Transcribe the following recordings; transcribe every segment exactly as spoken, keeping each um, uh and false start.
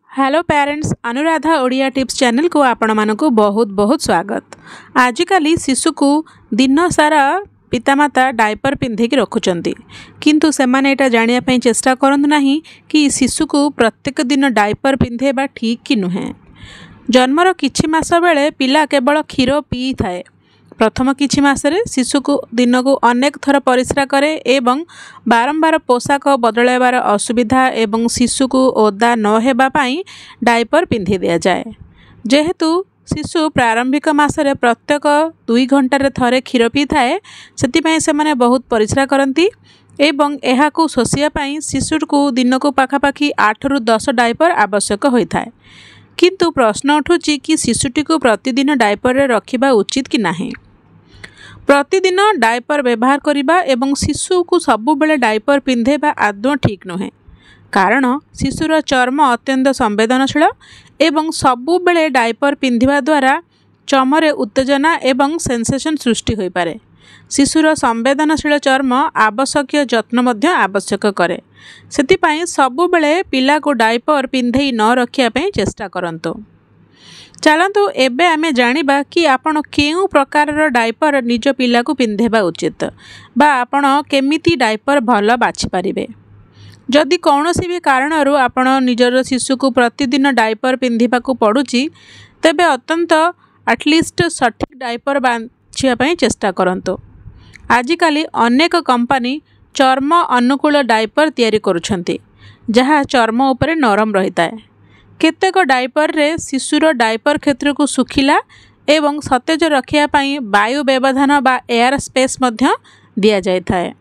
Hello parents, Anuradha Odia tips channel को आपण मानक बहुत बहुत स्वागत। आजिकल शिशु को दिन सारा पितामाता डायपर पिंधिकी रखुचंती, किंतु सेमाने एटा जानिया पई चेष्टा करंतु नाही कि शिशु को प्रत्येक दिन डायपर पिंधेबा ठीक कि नुहे। जन्मर किछि मास बेले पिला केवल क्षीर पी थाए। प्रथम किछि मासरे शिशु को दिन को अनेक थर परिस्रा करे एवं बारंबार पोशाक बदलाइबार असुविधा एवं शिशु को ओदा न हेबा पई डायपर पिंधि दिया जाए। जेहेतु शिशु प्रारंभिक मासरे प्रत्येक दुई घंटार थरे क्षीर पी थाए, सेतिपई से माने बहुत परिस्रा करती एवं एहाकू शोषिया पई शिशु को दिन को पाखापाखि आठ रु दस डायपर आवश्यक होता है। किंतु प्रश्न उठुची कि शिशुटी को प्रतिदिन डायपर रे रखिबा उचित कि नाही। प्रतिदिन डायपर व्यवहार करिबा एवं शिशु को सबुबेले डायपर पिंधेबा आदौ ठीक नुहे, कारण शिशुर चर्म अत्यंत संवेदनशील एवं सबुबेले डायपर पिंधिबा द्वारा चमरे उत्तेजना एवं सेंसेशन सृष्टि होई पारे। शिशुर संवेदनशील चर्म आवश्यक जत्न मध्य आवश्यक करे। सेतिपई सबुबेले पिला को डायपर पिंधेई न रखिया पई चेष्टा करंतो। चलतु एबे आमे जानिबा कि आपण केउ प्रकार डायपर निज पिला को पिंधेबा उचित बा आपण केमिति डायपर भल बाछि पारिबे। जदि कौनसी भी कारणरू आपण निजर शिशु को प्रतिदिन डायपर पिंधिबा को पड़ुची, तेबे अत्यंत एटलिस्ट सठिक डायपर बाछिया पई चेष्टा करंतो। आजिकाली अनेक कंपनी चर्म अनुकूल डायपर तैयारी करुछंती, जहाँ चर्म उपरे नरम रहिता है। केतेक डायपर रे शिशुर डायपर क्षेत्र को सुखिला एवं सतेज रखिया पई वायु व्यवधान बा एयर स्पेस मध्य दिया जाय थाए।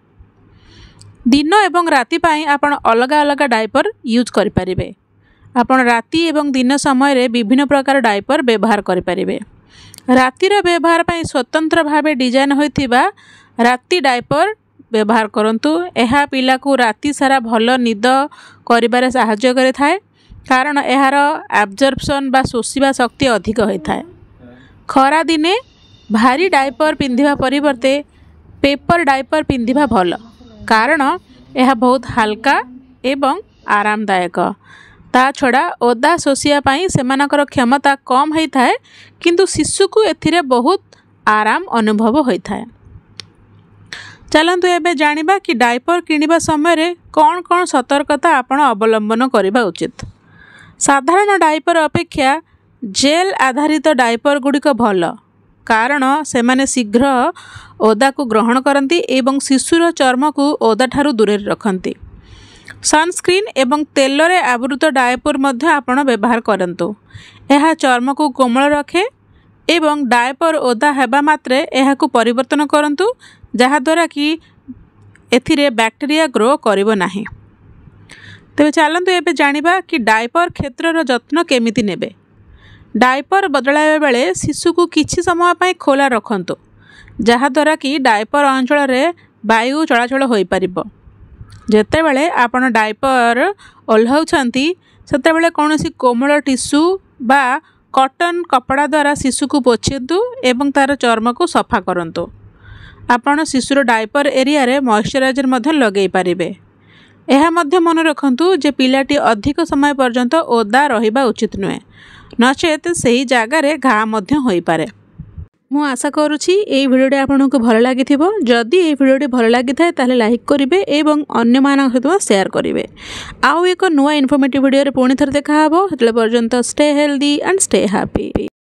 दिन एवं राति पई आपण अलग अलग डायपर यूज करि परिबे। आपण राति एवं दिन समय रे विभिन्न प्रकार डायपर व्यवहार करि परिबे। रातिर व्यवहार पई स्वतंत्र भावे डिजाइन होइथिबा राति डायपर व्यवहार करंतु। एहा पिला को राति सारा भल निद करिबारे सहायता करे थाए, कारण एहार एब्जॉर्प्शन बा शोषिबा शक्ति अधिक होता है। खरा दिने भारी डायपर पिंधिबा परिवर्ते पेपर डायपर पिंधिबा भल, कारण यह बहुत हल्का एवं आरामदायक। ता छड़ा ओदा शोषिया पई सेमानकर क्षमता कम होता है, किंतु शिशु को एथिरे बहुत आराम अनुभव होता है। चलतु एबे जानिबा कि डायपर किनिबा समय रे कौन कौन सतर्कता आपण अवलंबन करिबा उचित। साधारण डायपर अपेक्षा जेल आधारित डायपर गुड़िक भल, कारण सेमाने शीघ्र ओदा को ग्रहण करती एवं शिशुर चर्म को ओदा ठारू दूरे रखती। सनस्क्रीन एवं तेल रे आवृत डायपर मध्य आपण व्यवहार करंतु। यह चर्म को कोमल रखे एवं डायपर ओदा हेबा मात्रे एहाकू परिवर्तन करंतु, जहाद्वारा कि एथिरे बैक्टेरिया ग्रो करिवो नाही। तेबे चलतु एबे जानिबा कि डायपर क्षेत्रर जत्न केमिति नेबे। डायपर बदलाइबा बेले शिशु को किछि समय पई खोला रखंतु, जहाद्वारा कि डायपर अंचल रे वायु चलाचल होई परिबो। जेतेबेले आपण डायपर ओल्हाउछंती सेतेबेले कोनोसी कोमल टिश्यू बा कॉटन कपड़ा द्वारा शिशु को पोछंतु एवं तार चर्म को सफा करंतु। आपण शिशुर डायपर एरिया रे मॉइस्चराइजर मध्य लगेई पारिबे। यह मध्य मन रखंतु जे पिलाटी अधिक समय पर्यंत ओदा रहिबा उचित नुहे, नचेत सही जगार घा मध्य होई पारे। मु आशा करुछि एई भिडियोटी आपनको भल लागिथिबो। जदि एई भिडियोटी भल लागिथाय ताले लाइक करिवे एवं अन्य मानक सहित शेयर करिवे। आउ एक नुवा इन्फॉर्मेटिव वीडियो रे पुणी थर देखा हबो। हेतले पर्यंत stay healthy and stay happy.